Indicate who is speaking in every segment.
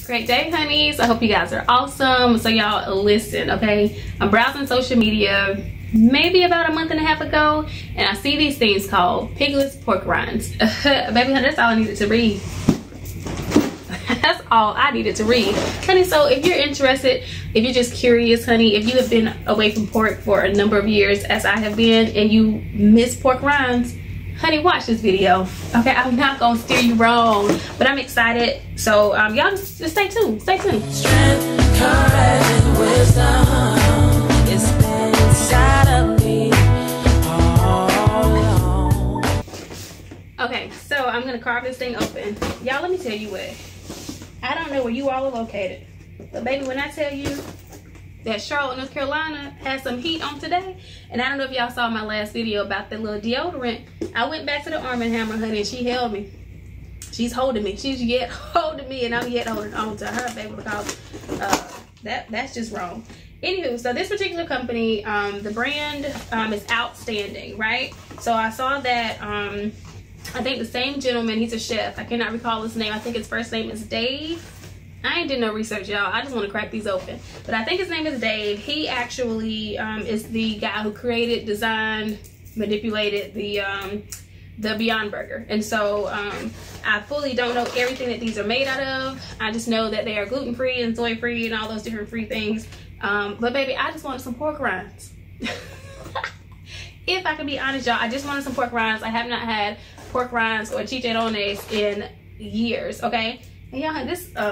Speaker 1: Great day, honeys. I hope you guys are awesome. So y'all listen, okay? I'm browsing social media maybe about a month and a half ago, and I see these things called piglets pork rinds. Baby, that's all I needed to read. That's all I needed to read, honey. So if you're interested, if you're just curious, honey, if you have been away from pork for a number of years as I have been and you miss pork rinds, honey, watch this video, okay? I'm not gonna steer you wrong, but I'm excited. So y'all just stay tuned, stay tuned.
Speaker 2: Strength, courage, and wisdom is inside of me all along.
Speaker 1: Okay, so I'm gonna carve this thing open. Y'all, let me tell you what. I don't know where you all are located, but baby, when I tell you that Charlotte, North Carolina has some heat on today, and I don't know if y'all saw my last video about the little deodorant. I went back to the Arm & Hammer, honey, and she held me. She's holding me. She's yet holding me, and I'm yet holding on to her, baby, because that's just wrong. Anywho, so this particular company, the brand is Outstanding, right? So I saw that I think the same gentleman, he's a chef. I cannot recall his name. I think his first name is Dave. I ain't did no research, y'all. I just want to crack these open. But I think his name is Dave. He actually is the guy who created, designed, manipulated the Beyond Burger. And so I fully don't know everything that these are made out of. I just know that they are gluten-free and soy-free and all those different free things. But baby, I just wanted some pork rinds. If I can be honest, y'all, I just wanted some pork rinds. I have not had pork rinds or chicharrones in years, okay? And y'all,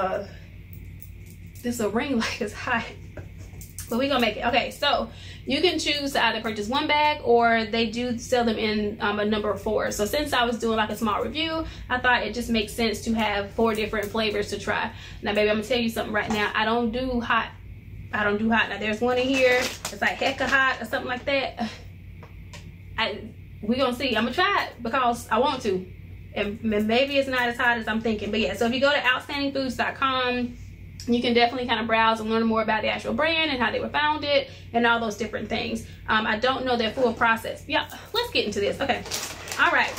Speaker 1: this a ring like it's hot, but we gonna make it. Okay, so you can choose to either purchase one bag, or they do sell them in a number of 4. So since I was doing like a small review, I thought it just makes sense to have 4 different flavors to try. Now baby, I'm gonna tell you something right now. I don't do hot. Now there's one in here, it's like hecka hot or something like that. We gonna see. I'm gonna try it because I want to, and maybe it's not as hot as I'm thinking. But yeah, so if you go to outstandingfoods.com, you can definitely kind of browse and learn more about the actual brand and how they were founded and all those different things. I don't know their full process. Yeah, let's get into this. Okay, all right.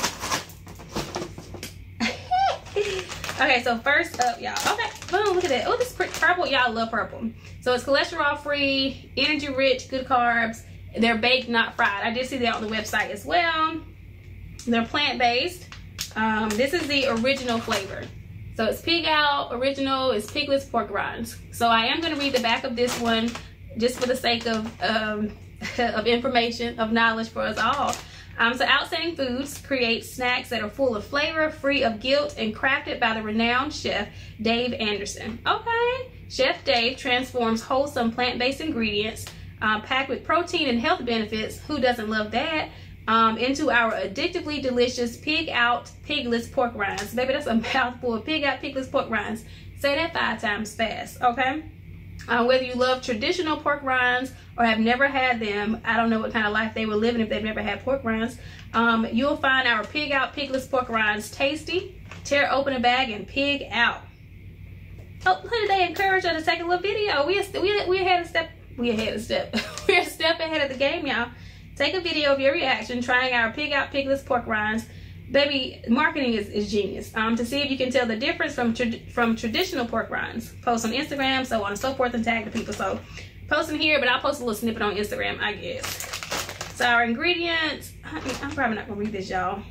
Speaker 1: Okay, so first up, y'all. Okay, boom, look at that. Oh, this purple, y'all love purple. So it's cholesterol free, energy rich, good carbs. They're baked, not fried. I did see that on the website as well. They're plant-based. This is the original flavor. So it's Pig Out Original, it's piglets pork rinds. So I am going to read the back of this one just for the sake of information, of knowledge for us all. So Outstanding Foods creates snacks that are full of flavor, free of guilt, and crafted by the renowned chef Dave Anderson. Okay. Chef Dave transforms wholesome plant-based ingredients packed with protein and health benefits, who doesn't love that, into our addictively delicious Pig Out Piglets pork rinds. Baby, that's a mouthful. Pig Out Piglets pork rinds. Say that 5 times fast, okay? Whether you love traditional pork rinds or have never had them, I don't know what kind of life they were living if they've never had pork rinds, you'll find our Pig Out Piglets pork rinds tasty. Tear open a bag and pig out. Oh, honey, they encourage us to take a little video. We're ahead of step. We're a step ahead of the game, y'all. Take a video of your reaction trying our Pig Out Piglets pork rinds. Baby, marketing is genius. To see if you can tell the difference from traditional pork rinds. Post on Instagram, so on and so forth, and tag the people. So post in here, but I'll post a little snippet on Instagram, I guess. So our ingredients, I'm probably not gonna read this, y'all.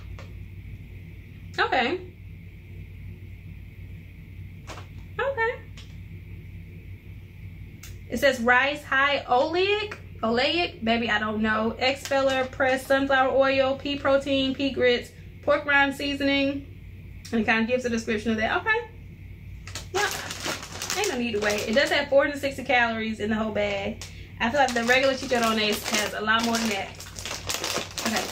Speaker 1: Okay. It says rice, high oleic, baby, I don't know, expeller, pressed sunflower oil, pea protein, pea grits, pork rind seasoning, and it kind of gives a description of that. Okay, yeah, ain't no need to wait. It does have 460 calories in the whole bag. I feel like the regular chicharrones has a lot more than that. Okay,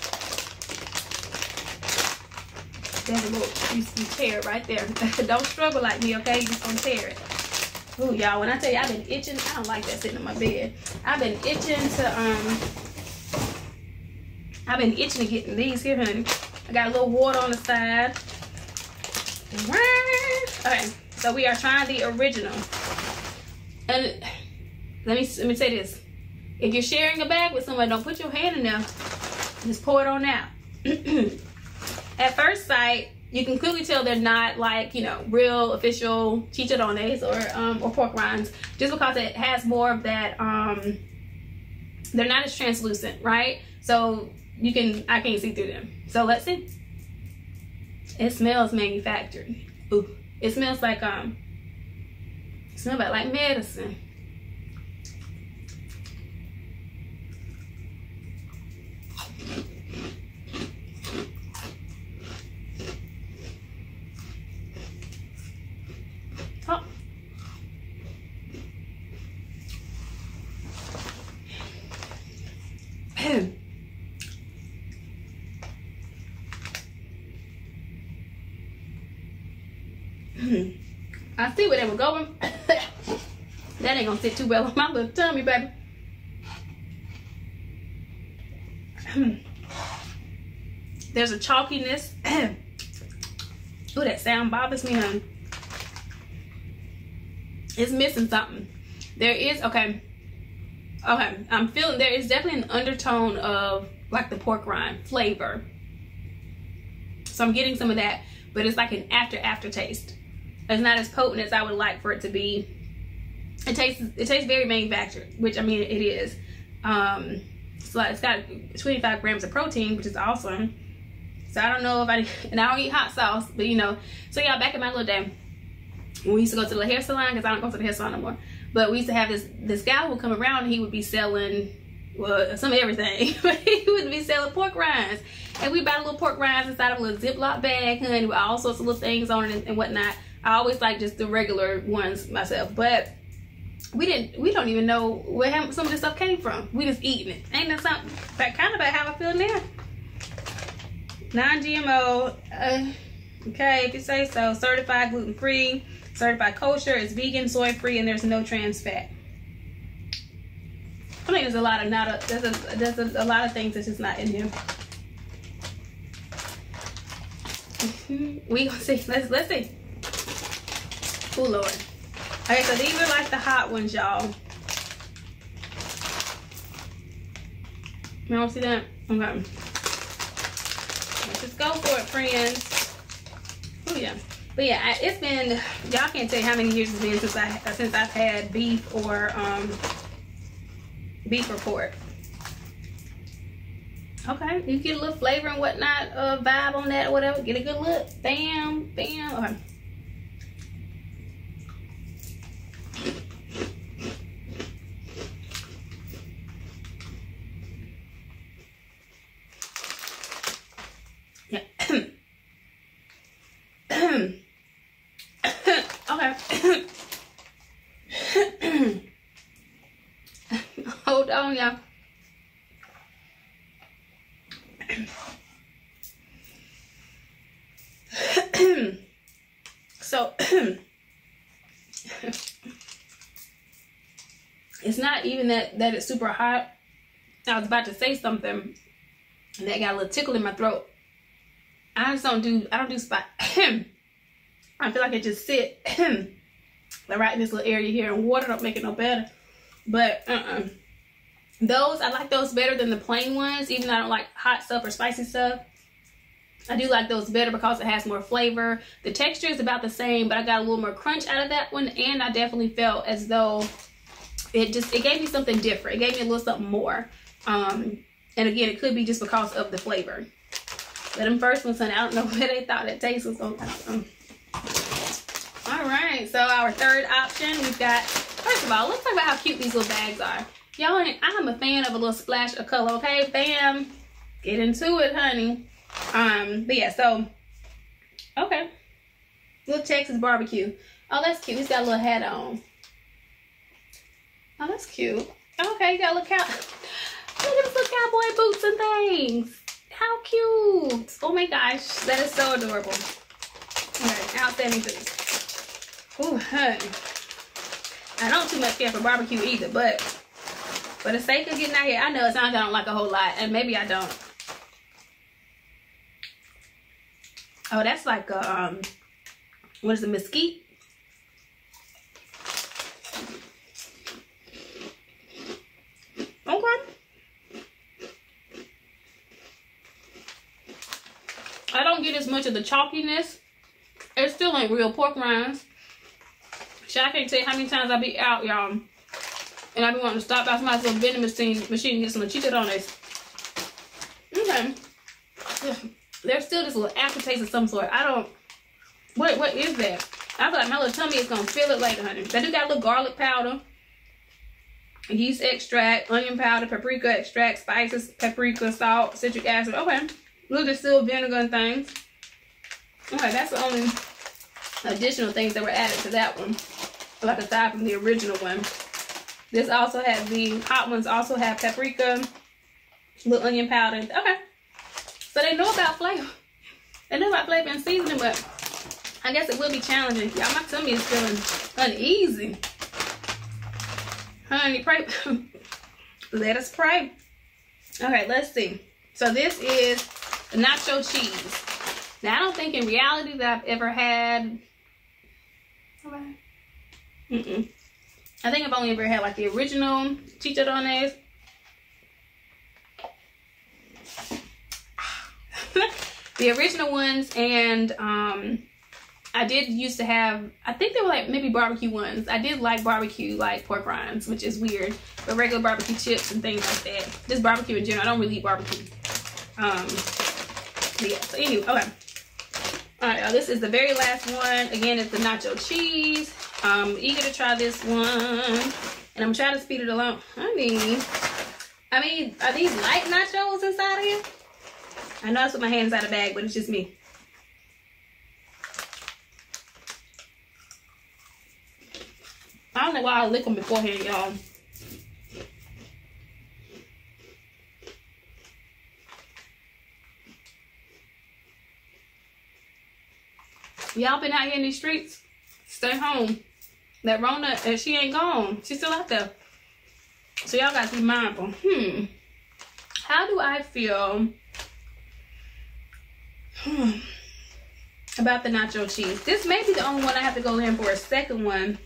Speaker 1: there's a little, you tear it right there. Don't struggle like me, okay? You just gonna tear it. Ooh, y'all, when I tell you I've been itching, I don't like that sitting on my bed. I've been itching to get these here, honey. I got a little water on the side. Okay, so we are trying the original. And let me say this. If you're sharing a bag with someone, don't put your hand in there. Just pour it on out. At first sight, you can clearly tell they're not like, you know, real official chicharrones or pork rinds, just because it has more of that, they're not as translucent, right? So I can't see through them. So let's see. It smells manufactured. Ooh, it smells like like medicine. Oh. I see where they were going. That ain't gonna sit too well on my little tummy, baby. There's a chalkiness. Ooh, that sound bothers me, honey. It's missing something. There is, okay, I'm feeling there is definitely an undertone of like the pork rind flavor. So I'm getting some of that, but it's like an aftertaste. It's not as potent as I would like for it to be. It tastes very manufactured, which I mean it is. So it's got 25 grams of protein, which is awesome. So I don't know if and I don't eat hot sauce, but you know. So yeah, back in my little day, when we used to go to the hair salon, because I don't go to the hair salon no more, but we used to have this guy who would come around and he would be selling, well, some of everything, but he would be selling pork rinds. And we buy little pork rinds inside of a little Ziploc bag, honey, with all sorts of little things on it and whatnot. I always like just the regular ones myself, but we don't even know where some of this stuff came from. We just eating it. Ain't that something? Kind of about how I feel now. Non-GMO, okay, if you say so. Certified gluten-free, certified kosher, it's vegan, soy-free, and there's no trans fat. I mean, there's a lot of there's a lot of things that's just not in here. We gonna see. Let's see. Oh Lord. Okay, so these are like the hot ones, y'all. You don't see that? Okay. Let's just go for it, friends. Oh yeah. But yeah, it's been, y'all can't tell you how many years it's been since I've had beef or pork. Okay, you get a little flavor and whatnot, vibe on that or whatever. Get a good look. Bam, bam. Okay. Yeah. Okay. Hold on, y'all. So it's not even that it's super hot. I was about to say something and that got a little tickle in my throat. I don't do spot. I feel like it just sit right in this little area here, and water don't make it no better. But those, I like those better than the plain ones, even though I don't like hot stuff or spicy stuff. I do like those better because it has more flavor. The texture is about the same, but I got a little more crunch out of that one, and I definitely felt as though it gave me something different. It gave me a little something more. And again, it could be just because of the flavor. But them first ones, honey, I don't know where they thought that taste was going to come from. All right, so our third option, we've got, first of all, let's talk about how cute these little bags are. Y'all, I'm a fan of a little splash of color, okay? Bam. Get into it, honey. But yeah, so, okay. Little Texas barbecue. Oh, that's cute. He's got a little hat on. Oh, that's cute. Okay, you got a little look at his little cowboy boots and things. How cute. Oh my gosh, that is so adorable. Okay, outstanding things. Ooh, honey. I don't too much care for barbecue either, but for the sake of getting out here, I know it's not that I don't like a whole lot, and maybe I don't. Oh, that's like a, what is it, mesquite? Okay. I don't get as much of the chalkiness. It still ain't real pork rinds. So I can't tell you how many times I be out, y'all, and I be wanting to stop by somebody's little vending machine and get some chicharrones. Okay. There's still this little aftertaste of some sort. I don't. What is that? I feel like my little tummy is gonna feel it later, honey. They do got a little garlic powder, yeast extract, onion powder, paprika extract, spices, paprika, salt, citric acid. Okay. Little distilled vinegar and things. Okay, that's the only additional things that were added to that one. Like aside from the original one. This also has the hot ones also have paprika, little onion powder. Okay. So they know about flavor. They know about flavor and seasoning, but I guess it will be challenging. Y'all, my tummy is feeling uneasy. Honey, pray. Let us pray. Okay, let's see. So this is the nacho cheese. Now, I don't think in reality that I've ever had. I think I've only ever had like the original chicharrones. The original ones, and I did used to have, I think they were like maybe barbecue ones. I did like barbecue, like pork rinds, which is weird, but regular barbecue chips and things like that. Just barbecue in general. I don't really eat barbecue. But yeah, so anyway, okay. All right, this is the very last one. Again, it's the nacho cheese. Eager to try this one, and I'm trying to speed it along. I mean, are these light nachos inside of here? I know I put my hands out of the bag, but it's just me. I don't know why I lick them beforehand, y'all. Y'all been out here in these streets? Stay home. That Rona, she ain't gone. She's still out there. So y'all got to be mindful. How do I feel about the nacho cheese? This may be the only one I have to go in for a second one.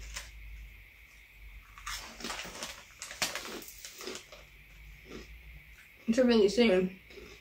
Speaker 1: To really see.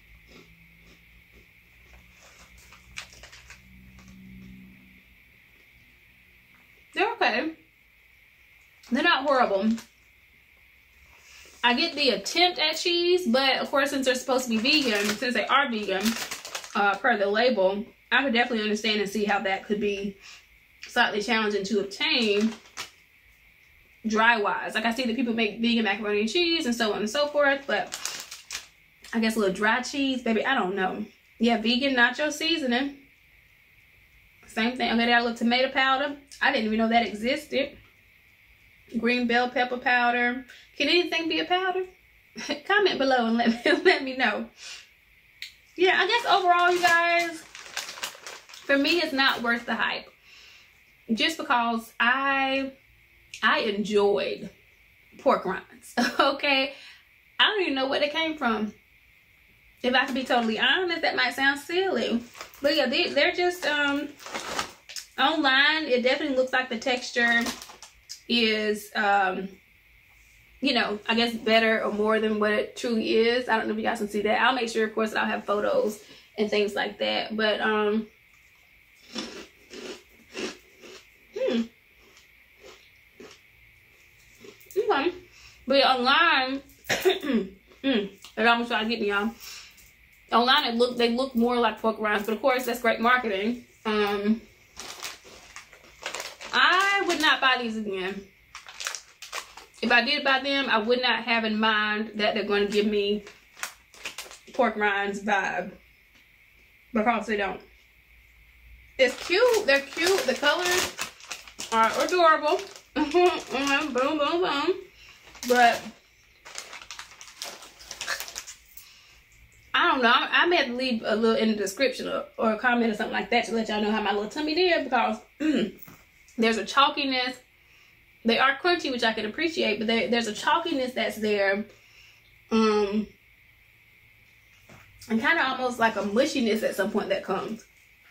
Speaker 1: They're okay. They're not horrible. I get the attempt at cheese, but of course, since they're supposed to be vegan, since they are vegan, per the label, I could definitely understand and see how that could be slightly challenging to obtain dry-wise. Like, I see that people make vegan macaroni and cheese and so on and so forth, but I guess a little dry cheese, baby, I don't know. Yeah, vegan nacho seasoning. Same thing. Okay, they got a little tomato powder. I didn't even know that existed. Green bell pepper powder. Can anything be a powder? Comment below and let me know. Yeah, I guess overall, you guys, for me, it's not worth the hype. Just because I enjoyed pork rinds. Okay, I don't even know where they came from. If I could be totally honest, that might sound silly, but yeah, they're just online. It definitely looks like the texture is you know, I guess better or more than what it truly is. I don't know if you guys can see that. I'll make sure, of course, that I'll have photos and things like that. But okay. But yeah, online, it almost tried to get me, y'all. Online, they look more like pork rinds, but of course, that's great marketing. I would not buy these again. If I did buy them, I would not have in mind that they're going to give me pork rinds vibe, because they don't. It's cute. They're cute. The colors are adorable. Boom, boom, boom. But I don't know. I may have to leave a little in the description or a comment or something like that to let y'all know how my little tummy did, because there's a chalkiness. They are crunchy, which I can appreciate, but there's a chalkiness that's there. And kind of almost like a mushiness at some point that comes.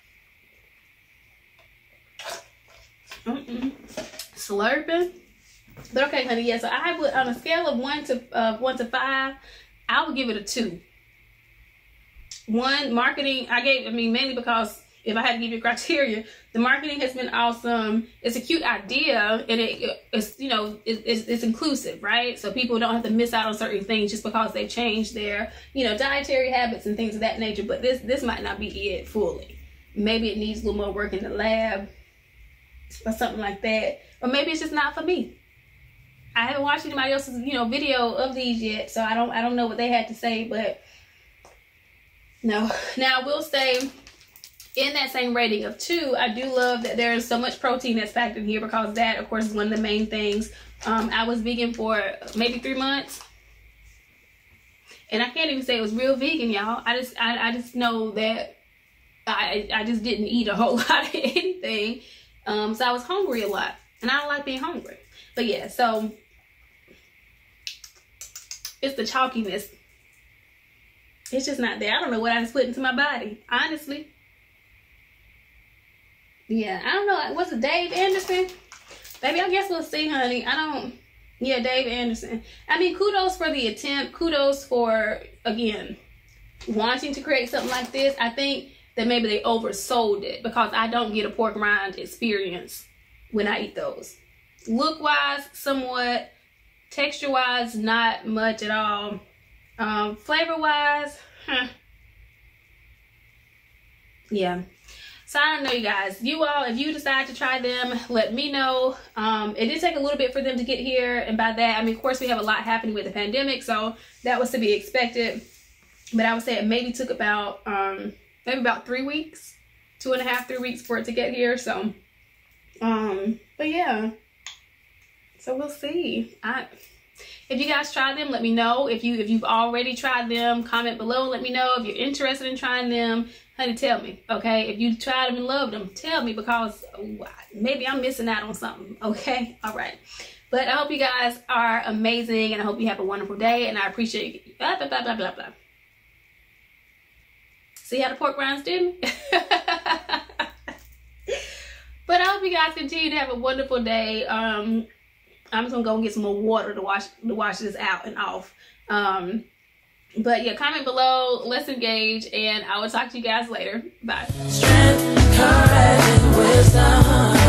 Speaker 1: Slurping. But okay, honey, yeah, so I would, on a scale of 1 to 5, I would give it a 2. One, marketing, mainly because if I had to give you a criteria, the marketing has been awesome. It's a cute idea, and it's inclusive, right? So people don't have to miss out on certain things just because they've changed their, dietary habits and things of that nature. But this might not be it fully. Maybe it needs a little more work in the lab or something like that. Or maybe it's just not for me. I haven't watched anybody else's, video of these yet, so I don't know what they had to say, but no. Now I will say, in that same rating of 2, I do love that there's so much protein that's packed in here, because that, of course, is one of the main things. I was vegan for maybe 3 months, and I can't even say it was real vegan, y'all. I just know that I just didn't eat a whole lot of anything, so I was hungry a lot, and I don't like being hungry. But yeah, so it's the chalkiness. It's just not there. I don't know what I just put into my body, honestly. Yeah, I don't know. Was it Dave Anderson? Maybe, I guess we'll see, honey. Yeah, Dave Anderson. Kudos for the attempt. Kudos for, again, wanting to create something like this. I think that maybe they oversold it, because I don't get a pork rind experience when I eat those. Look-wise, somewhat. Texture-wise, not much at all. Flavor-wise, yeah. So I don't know, you guys. You all, if you decide to try them, let me know. It did take a little bit for them to get here, and by that, of course, we have a lot happening with the pandemic, so that was to be expected. But I would say it maybe took about 3 weeks, 2.5, 3 weeks for it to get here. So, but yeah. So we'll see. If you guys try them, let me know. If you've already tried them, comment below and let me know. If you're interested in trying them, honey, tell me, okay? If you tried them and loved them, tell me, because maybe I'm missing out on something, okay? All right. But I hope you guys are amazing, and I hope you have a wonderful day, and I appreciate you. Blah, blah, blah, blah, blah, blah. See how the pork rinds did me? But I hope you guys continue to have a wonderful day. I'm just gonna go get some more water to wash this out and off. But yeah, comment below, let's engage, and I will talk to you guys later. Bye. Strength, courage, and wisdom.